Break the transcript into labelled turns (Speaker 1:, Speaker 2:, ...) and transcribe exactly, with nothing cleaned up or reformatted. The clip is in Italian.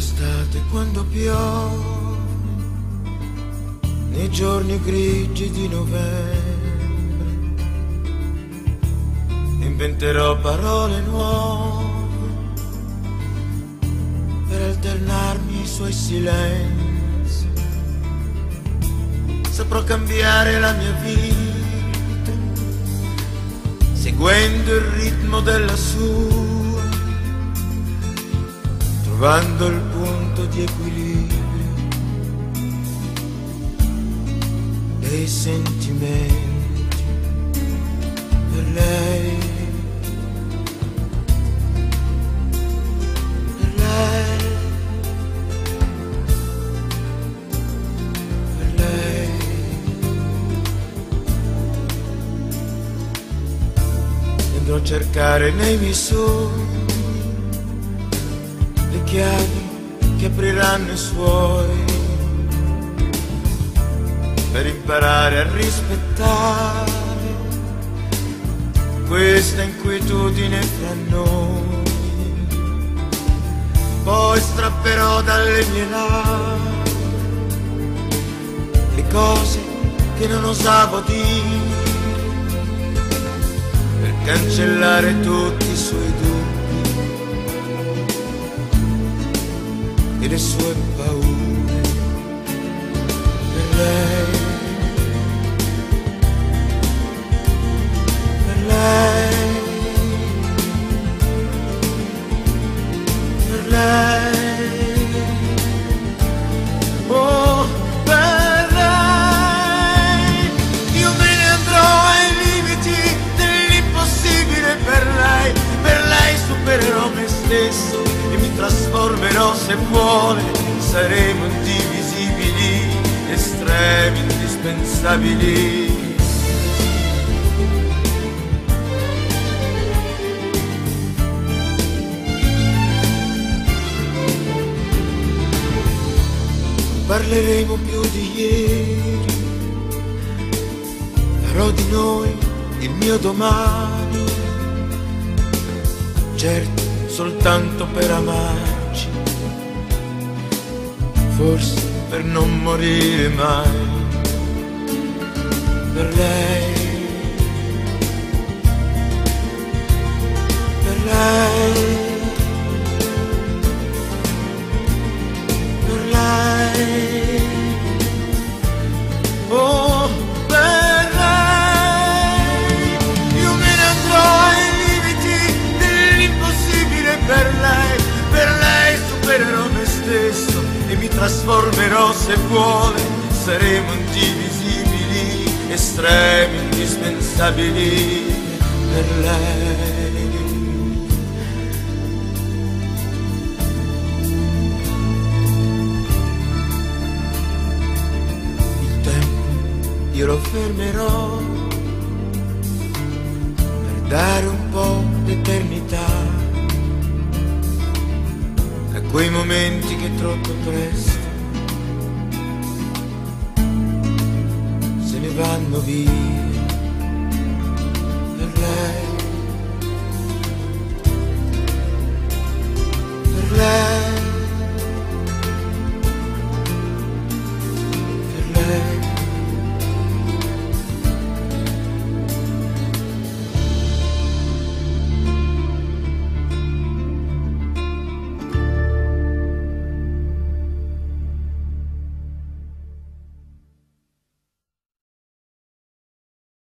Speaker 1: estate quando piove, nei giorni grigi di novembre, inventerò parole nuove per alternarmi ai suoi silenzi. Saprò cambiare la mia vita seguendo il ritmo della sua, trovando il punto di equilibrio dei sentimenti per lei, per lei, per lei. Andrò a cercare nei miei sogni le chiavi che apriranno i suoi, per imparare a rispettare questa inquietudine fra noi. Poi strapperò dalle mie labbra le cose che non osavo dire, per cancellare tutti i suoi dubbi e le sue paure. Per lei, per lei, per lei, oh, per lei. Io me ne andrò ai limiti dell'impossibile per lei, per lei supererò me stesso e mi trasformerò se vuole. Saremo indivisibili, estremi, indispensabili. Parleremo più di ieri, farò di noi il mio domani, certo soltanto per amarci, forse per non morire mai. Per lei, per lei, per lei, oh, per lei. Io me ne andrò ai limiti dell'impossibile per lei, per lei supererò me stesso e mi trasformerò se vuole. Saremo indivisibili, estremi, indispensabili per lei. Il tempo io lo fermerò per dare un po' d'eternità a quei momenti che troppo presto se ne vanno via.